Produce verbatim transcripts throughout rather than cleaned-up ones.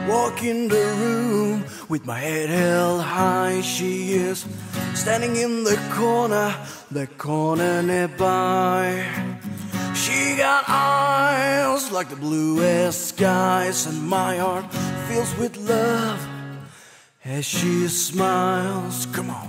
Walk in the room with my head held high. She is standing in the corner, the corner nearby. She got eyes like the bluest skies, and my heart fills with love as she smiles. Come on.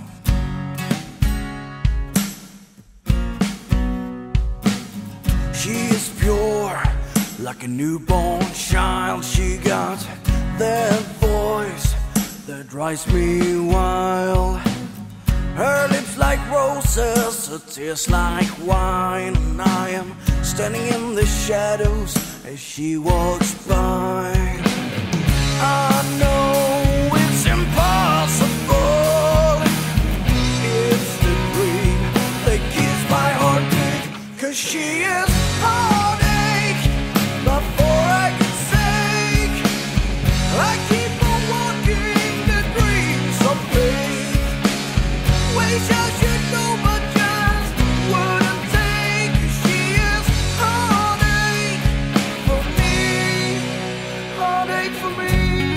She is pure like a newborn child. She got that voice that drives me wild. Her lips like roses, her tears like wine. And I am standing in the shadows as she walks by. I know it's impossible. It's the dream that keeps my heart beat. 'Cause she is heartache before I can say. I keep on walking the dreams of faith. Wish I should know, but just wouldn't take. 'Cause she is heartache for me, heartache for me,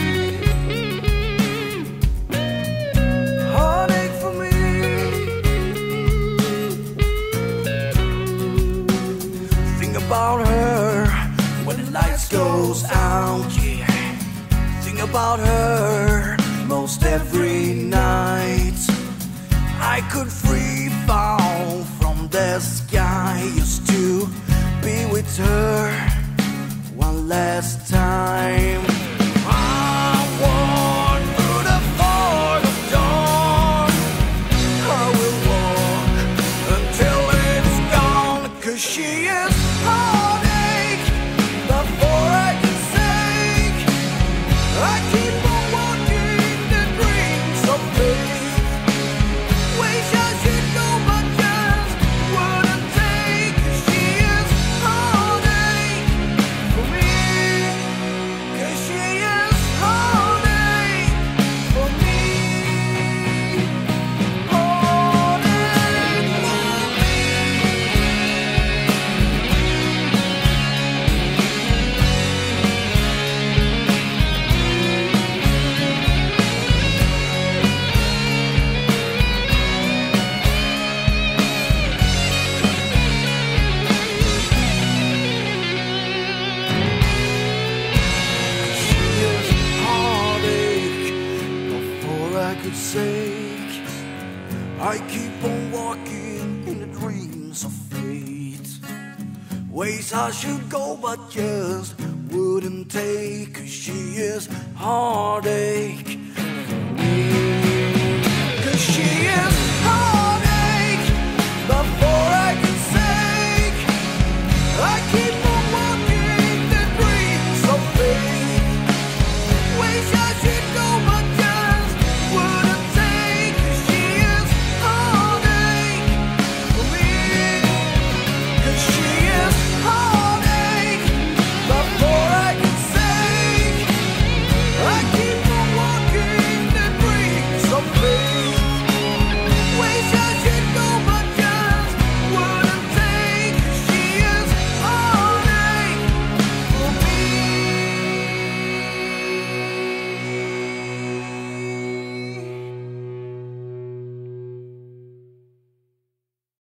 heartache for me. Think about her when the lights goes out, yeah. Think about her most every night. I could free fall from the sky just to be with her one last time. I walk through the fog of dawn. I will walk until it's gone. 'Cause she is heartache before I can say. I keep on walking the dreams of faith. Wish I should know, but just wouldn't take. 'Cause she is heartache for me. 'Cause she is heartache for me. Heartache for me. She is heartache before I could say. I keep on walking in the dreams of fate. Ways I should go, but just wouldn't take. 'Cause she is heartache